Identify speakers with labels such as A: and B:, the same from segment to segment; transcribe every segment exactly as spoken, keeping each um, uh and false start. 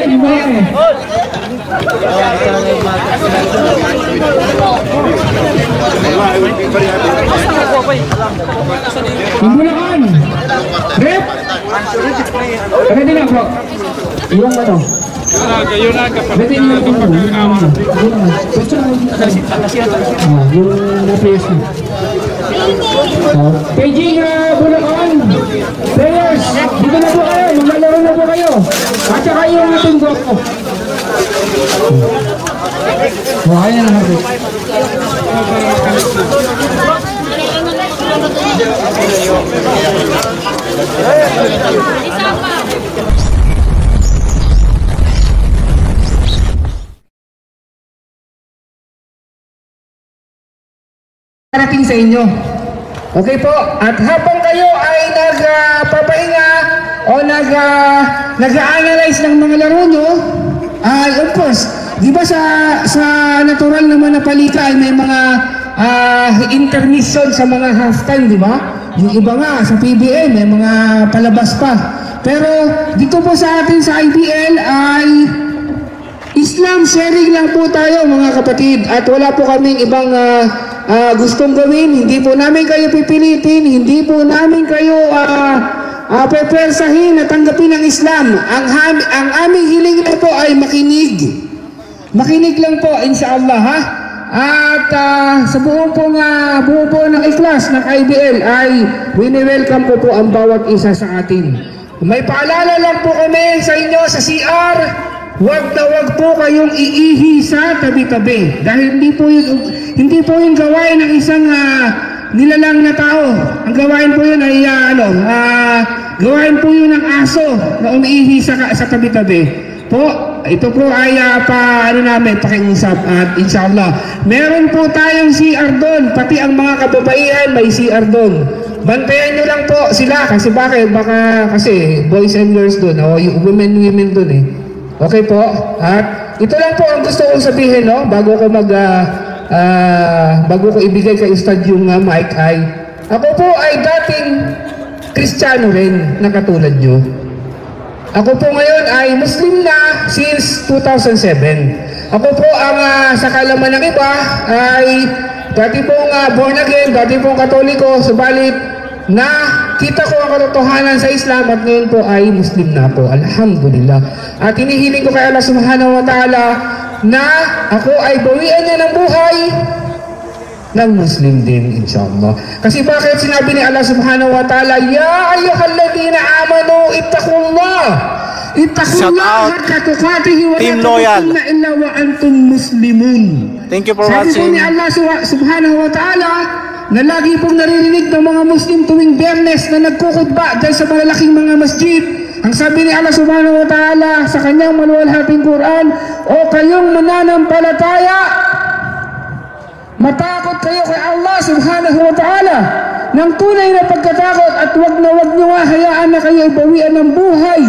A: rin, mayroon. Pagbulaan. Rep. Pwede na bro. Yung ano.
B: Kayo na kapag
A: Pwede na kapag yung na-press mo. Paging Bulacan. Players, dito na po kayo. Maglalaro na po kayo. At saka yung ating grupo. Kaya na natin. Parating sa inyo. Okay po. At habang kayo ay nagpapahinga o nag uh, nag-analyze ng mga laro nyo, ay uh, of course, di ba sa sa natural naman na palika ay may mga uh, intermission sa mga halftime, di ba? Yung iba nga sa P B A may mga palabas pa. Pero dito po sa atin sa I B L ay Islam sharing lang po tayo mga kapatid, at wala po kaming ibang uh, uh, gustong gawin. Hindi po namin kayo pipilitin, hindi po namin kayo uh, uh, pepersahin na tanggapin ang Islam. Ang, ang aming hiling na po ay makinig. Makinig lang po, inshallah ha. At uh, sa buong pong uh, buong po ng ikhlas ng I B L ay wini-welcome po po ang bawat isa sa atin. May paalala lang po kami sa inyo sa C R. Huwag na huwag po kayong iihi sa tabi-tabi. Dahil hindi po yun, hindi po yung gawain ng isang uh, nilalang na tao. Ang gawain po yun ay uh, ano, uh, gawain po yun ng aso na umiihi sa, sa tabi-tabi. Po, ito po ay uh, pa, ano namin, pakiusap. At inshallah, meron po tayong C R doon. Pati ang mga kababaihan may C R doon. Bantayan nyo lang po sila. Kasi bakit? Baka kasi boys and girls doon. O women, women doon eh. Okay po, at ito lang po ang gusto kong sabihin, no? Bago ko mag uh, uh, bago ko ibigay kay Ustad yung uh, mic ay ako po ay dating Kristiyano rin na katulad nyo. Ako po ngayon ay Muslim na since two thousand seven. Ako po ang uh, sa kalaman ng iba ay dati pong uh, born again, dati pong Katoliko, subalit na kita ko ang katotohanan sa Islam at ngayon po ay Muslim na po. Alhamdulillah. At hinihiling ko kay Allah subhanahu wa ta'ala na ako ay bawian niya ng buhay ng Muslim din, inshallah. Kasi bakit sinabi ni Allah subhanahu wa ta'ala, Ya ayyuhalladhina amanu ittaqullah ittaqullah haqqa tuqatih wa la tamutunna illa wa antum muslimun.
C: Thank you for
B: Sabi
C: watching.
B: po ni Allah subhanahu wa ta'ala na lagi pong naririnig ng mga Muslim tuwing Biyernes na nagkukutba dahil sa malalaking mga masjid. Ang sabi ni Allah subhanahu wa ta'ala sa kanyang maluwalhating Qur'an, o kayong mananampalataya, matakot kayo kay Allah subhanahu wa ta'ala ng tunay na pagkatakot, at wag na wag nyo nga hayaan na kayo ibawian ng buhay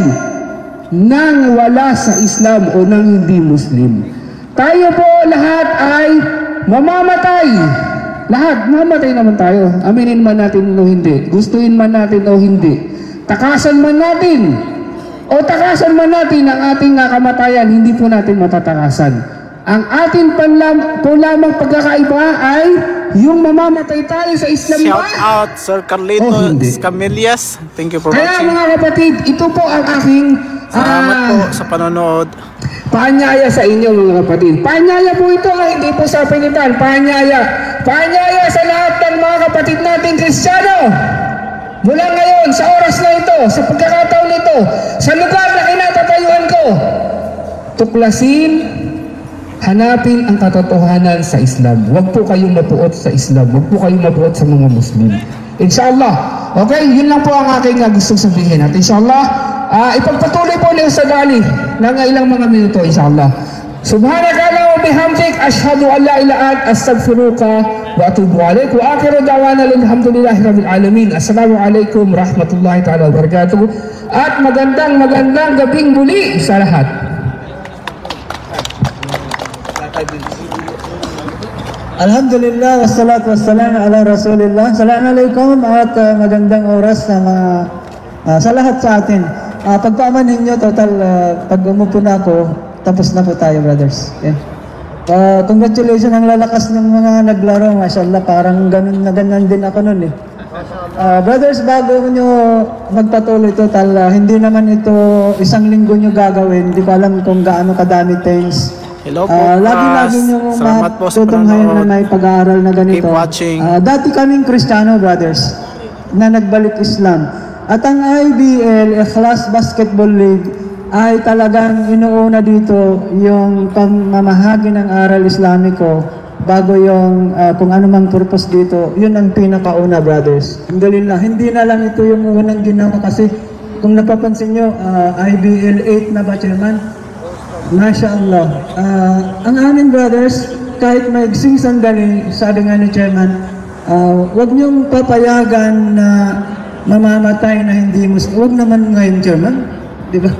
B: nang wala sa Islam o nang hindi Muslim. Tayo po lahat ay mamamatay. Lahat, mamatay naman tayo. Aminin man natin o hindi. Gustuin man natin o hindi. Takasan man natin o takasan man natin ang ating kamatayan, hindi po natin matatakasan. Ang atin panlam, po lamang pagkakaiba ay yung mamamatay tayo sa Islam.
C: Shout out Sir Carlito Camelias. Thank you for
B: Kaya,
C: watching.
B: Kaya mga kapatid, ito po ang aking
C: salamat
B: uh,
C: po sa panonood.
B: Paanyaya sa inyo mga kapatid. Paanyaya po ito, ha? Hindi po sa pinitan. Paanyaya. Paanyaya sa lahat ng mga kapatid nating Kristiyano. Mula ngayon, sa oras na ito, sa pagkakataon nito, sa lugar na kinatatayuan ko, tuklasin, hanapin ang katotohanan sa Islam. Huwag po kayong mapuot sa Islam. Huwag po kayong mapuot sa mga Muslim. Inshallah. Okay, yun lang po ang aking uh, gustong sabihin. At inshallah, Uh, ipagpatuloy po ulit sa dali ng ilang mga minuto, inshallah. Subhanaka wa bihamdik, ashhadu an la ilaha illa anta, astaghfiruka wa atubu ilaik. Wa akhiru da'wana alhamdulillahi rabbil alamin. Assalamu alaikum warahmatullahi ta'ala wabarakatuh. At magandang magandang gabing muli sa lahat.
D: Alhamdulillah, wassalatu wassalamu ala rasulillah. Assalamualaikum at uh, magandang oras sa mga uh, sa lahat sa atin. Uh, pagpaaman ninyo, total, uh, pag umupo na ako, tapos na po tayo, brothers. Okay? Uh, congratulations ang lalakas ng mga naglaro. Mashallah, parang ganun na ganyan din ako nun eh. Uh, brothers, bago nyo magpatuloy total, uh, hindi naman ito isang linggo nyo gagawin. Hindi ko alam kung gaano kadami things.
C: Hello po,
D: Uh, lagi-lagi nyo
C: salamat po sa
D: matutunghayan na
C: panonood.
D: may pag-aaral na ganito.
C: Keep watching.
D: Uh, dati kaming Kristiyano, brothers, na nagbalik Islam. At ang I B L, Ikhlas Basketball League, ay talagang inuuna dito yung pamamahagi ng aral Islamiko bago yung uh, kung ano mang purpose dito. Yun ang pinakauna, brothers. Alhamdulillah, hindi na lang ito yung unang ginawa kasi kung napapansin nyo, uh, I B L eight na ba, Chairman? Masya Allah. Uh, ang amin, brothers, kahit maigsing sandali, sabi nga ni Chairman, uh, huwag niyong papayagan na mamamatay na hindi Muslim. Huwag naman ngayon, Chairman. Di ba?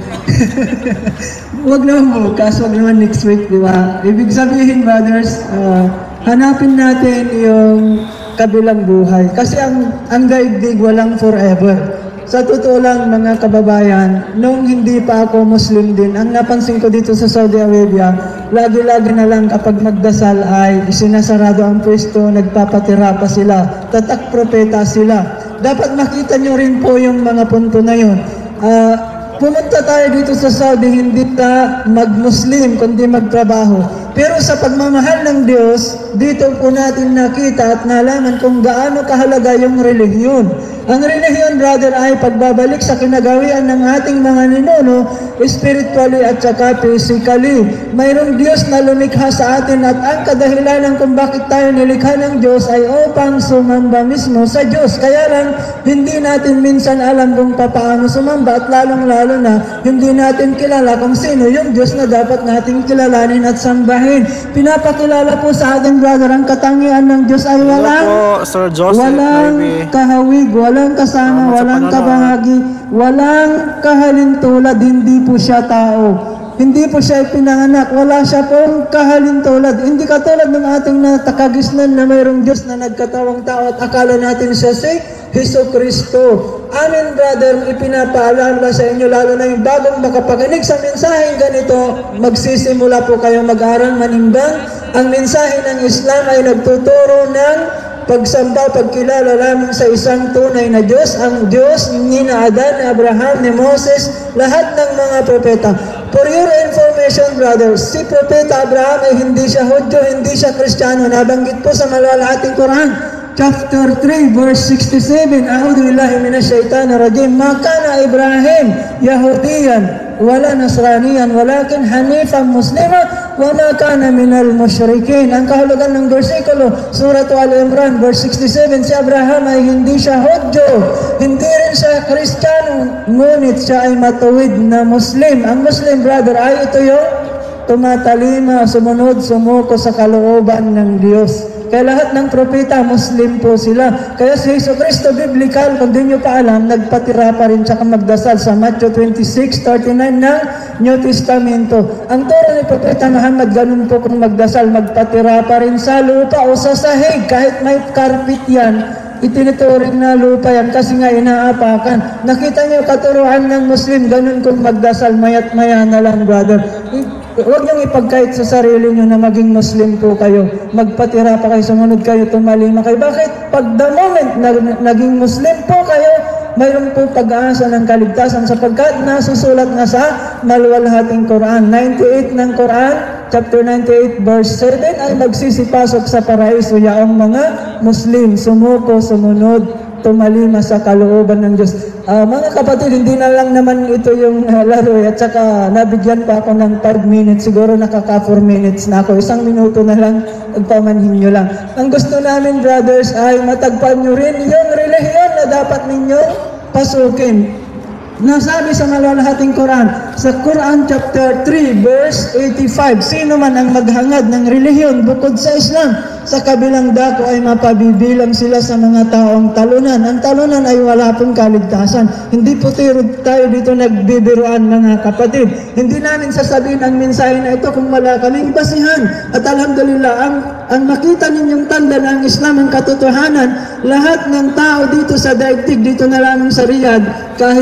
D: Huwag naman bukas, huwag naman next week, di ba? Ibig sabihin, brothers, uh, hanapin natin yung kabilang buhay. Kasi ang, ang daigdig walang forever. Sa totoo lang, mga kababayan, nung hindi pa ako Muslim din, ang napansin ko dito sa Saudi Arabia, lagi-lagi na lang kapag magdasal ay sinasarado ang pwesto, nagpapatira pa sila, tatak propeta sila. Dapat makita nyo rin po yung mga punto na yun. Uh, pumunta tayo dito sa Saudi, hindi ta mag-Muslim, kundi magtrabaho. Pero sa pagmamahal ng Diyos, dito po natin nakita at nalaman kung gaano kahalaga yung relihiyon. Ang relihiyon, brother, ay pagbabalik sa kinagawian ng ating mga ninuno, spiritually at saka physically. Mayroong Diyos na lumikha sa atin at ang kadahilanan kung bakit tayo nilikha ng Diyos ay upang sumamba mismo sa Diyos. Kaya lang, hindi natin minsan alam kung paano sumamba at lalong-lalo na hindi natin kilala kung sino yung Diyos na dapat nating kilalanin at sambahin. Pinapakilala po sa ating, brother, ang katangian ng Diyos ay walang,
C: Hello po, Sir Joseph,
D: walang
C: maybe.
D: kahawig, walang kasama,
C: Salamat sa
D: walang
C: panonood.
D: kabahagi, walang kahalintulad, hindi po siya tao. Hindi po siya pinanganak, wala siya pong kahalintulad. Hindi katulad ng ating natakagisnan na mayroong Diyos na nagkatawang tao at akala natin siya si Hesus Kristo. Amin, brother, ipinapaalala sa inyo, lalo na yung bagong makapakinig sa mensaheng ganito, magsisimula po kayo mag-aral manimbang. Ang mensahe ng Islam ay nagtuturo ng pagsamba, pagkilala lamang sa isang tunay na Diyos, ang Diyos ni na Adan, ni Abraham, ni Moses, lahat ng mga propeta. For your information, brothers, si Propeta Abraham ay hindi siya Hudyo, hindi siya Kristiyano. Nabanggit po sa malalahating Qur'an, chapter three, verse sixty-seven, A'udhu billahi minash shaitanir rajim, ma kana Ibrahim Yahudiyan wala Nasraniyan walakin Hanifan Muslima wa ma kana minal musyrikin. Ang kahulugan ng bersikulo, Surah Al-Imran, verse sixty-seven, si Abraham ay hindi siya Hudyo, hindi rin siya Kristiyano, ngunit siya ay matuwid na Muslim. Ang Muslim, brother, ay ito yung tumatalima, sumunod, sumuko sa kalooban ng Diyos. Kaya lahat ng propeta, Muslim po sila. Kaya si Hesus Kristo, biblical, kung di nyo pa alam, nagpatira pa rin siya kang magdasal sa Matthew twenty-six thirty-nine ng New Testamento. Ang turo ni Propeta Mohammad, ganun po kung magdasal, magpatira pa rin sa lupa o sa sahig, kahit may carpet yan, itinuturing na lupa yan kasi nga inaapakan. Nakita niyo katuruan ng Muslim, ganun kung magdasal, mayat maya na lang, brother. Huwag niyong ipagkait sa sarili niyo na maging Muslim po kayo. Magpatira pa kayo, sumunod kayo, tumalima kayo. Bakit? Pag the moment na naging Muslim po kayo, mayroon po pag-aasa ng kaligtasan sapagkat nasusulat na sa maluwalhating Qur'an. ninety-eight ng Qur'an, chapter ninety-eight, verse seven, ay magsisipasok sa paraiso yaong mga Muslim, sumuko, sumunod, tumalima sa kalooban ng Diyos. Uh, mga kapatid, hindi na lang naman ito yung uh, laro at saka nabigyan pa ako ng five minutes, siguro nakaka four minutes na ako, isang minuto na lang, pagpamanhin nyo lang. Ang gusto namin, brothers, ay matagpan nyo rin yung relihiyon na dapat ninyong pasukin. Nasabi sa malalahating Quran, sa Quran chapter three, verse eighty-five, sino man ang maghangad ng relihiyon bukod sa Islam, sa kabilang dako ay mapabibilang sila sa mga taong talunan. Ang talunan ay wala pong kaligtasan. Hindi po tayo dito nagbibiruan, mga kapatid. Hindi namin sasabihin ang mensahe na ito kung wala kaming basihan. At alhamdulillah, ang, ang makita ninyong tanda ng Islam, ang katotohanan, lahat ng tao dito sa daigdig, dito na lamang sa Riyadh, kahit negro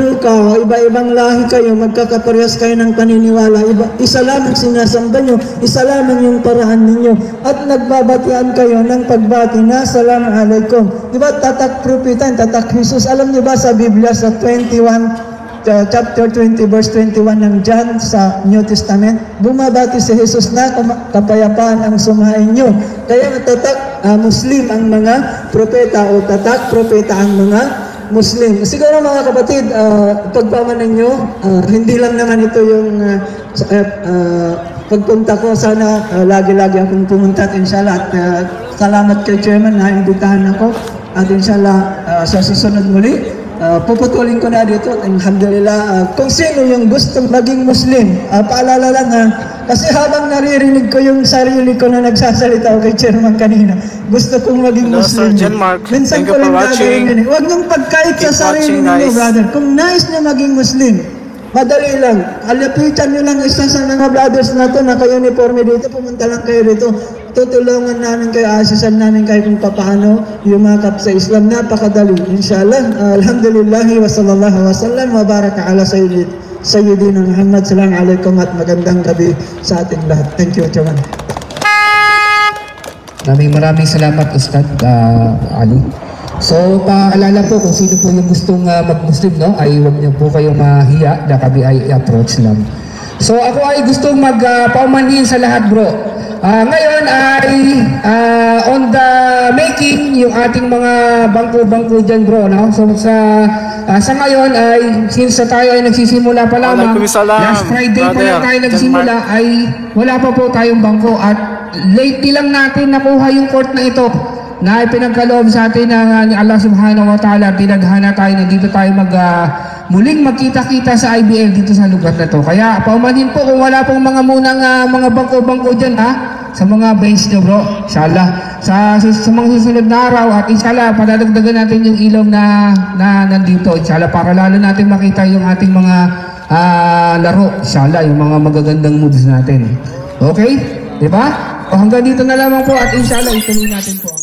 D: guro ka, o iba-ibang lahi kayo, magkakaparehas kayo ng paniniwala, iba, isa lamang sinasamba nyo, isa lamang yung paraan ninyo, at nagbabatian kayo ng pagbati na Assalamualaikum. Di ba tatak propitan, tatak Jesus, alam niyo ba sa Biblia sa twenty-one, Uh, chapter twenty verse twenty-one ng John sa New Testament, bumabati si Jesus na kapayapaan ang sumain nyo. Kaya tatak uh, Muslim ang mga propeta o tatak propeta ang mga Muslim. Siguro mga kapatid, uh, pagpamanan nyo, uh, hindi lang naman ito yung uh, uh, pagpunta ko. Sana uh, lagi-lagi akong pumunta at inshallah at uh, salamat kay Chairman na imbitahan ako at inshallah uh, sa susunod muli. Uh, puputulin ko na dito, alhamdulillah, uh, kung sino yung gustong maging Muslim, uh, paalala lang ha, kasi habang naririnig ko yung sarili ko na nagsasalita o kay Chairman kanina, gusto kong maging
C: Hello,
D: Muslim.
C: Sir John Mark.
D: Minsan
C: Thank
D: ko
C: you for
D: rin
C: watching.
D: gagawin yun. Huwag niyong pagkait sa
C: Keep
D: sarili
C: watching,
D: niyo,
C: guys.
D: brother. Kung nais niyo maging Muslim, madali lang. Alapitan niyo lang isa sa mga brothers na to na kayo uniforme dito, pumunta lang kayo dito. Tutulungan namin kayo, asisan namin kayo kung paano yumakap sa Islam. Napakadali. Inshallah. Uh, Alhamdulillahi wa sallallahu wa sallam wa baraka ala sayyid, Sayyidina Muhammad. Assalamualaikum at magandang gabi sa ating lahat. Thank you, Chairman.
B: Maraming maraming salamat, Ustad uh, Ali. So, paalala po kung sino po yung gustong uh, mag-Muslim, no? Ay huwag niyo po kayong mahiya na kami ay approach lang. So, ako ay gustong mag-paumanhin uh, sa lahat, bro. Uh, ngayon ay uh, on the making yung ating mga bangko-bangko dyan, bro, no? So, sa, uh, sa ngayon ay since sa tayo ay nagsisimula pa lamang, last Friday pa lang tayo nagsimula, ay wala pa po tayong bangko at lately lang natin nakuha yung court na ito na ipinagkaloob sa atin ng uh, Allah subhanahu wa ta'ala. Tinaghana tayo na dito tayo mag uh, muling magkita-kita sa I B L dito sa lugar na to. Kaya paumanhin po kung wala pong mga munang uh, mga bangko-bangko dyan, ha, sa mga base nyo, bro. Inshallah sa, sa, sa mga susunod na araw at inshallah padadagdagan natin yung ilong na, na nandito, inshallah, para lalo natin makita yung ating mga uh, laro, inshallah, yung mga magagandang moves natin. Okay? Diba? O hanggang dito na lamang po at inshallah ituloy natin po.